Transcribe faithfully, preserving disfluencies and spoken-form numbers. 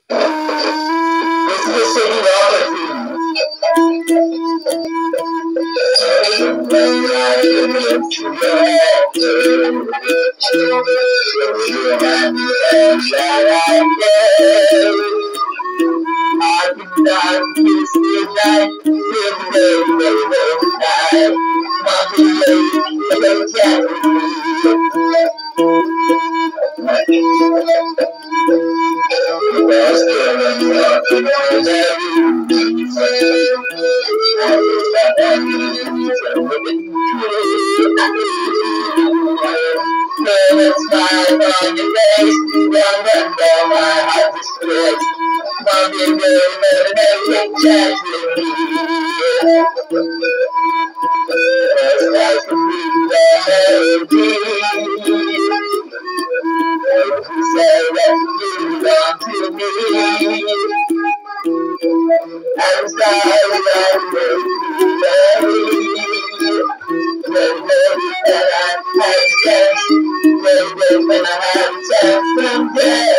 This is the city I can die, kiss me night, live day, day, day, night. Mommy, lady, lay down with me. Smile on your face, young and down my heart disgrace. Mommy, baby, baby, chat with me. It's like a melody. You say that you belong to me. I'm sorry that you're baby, that I had sex. Baby, when I had sex someday.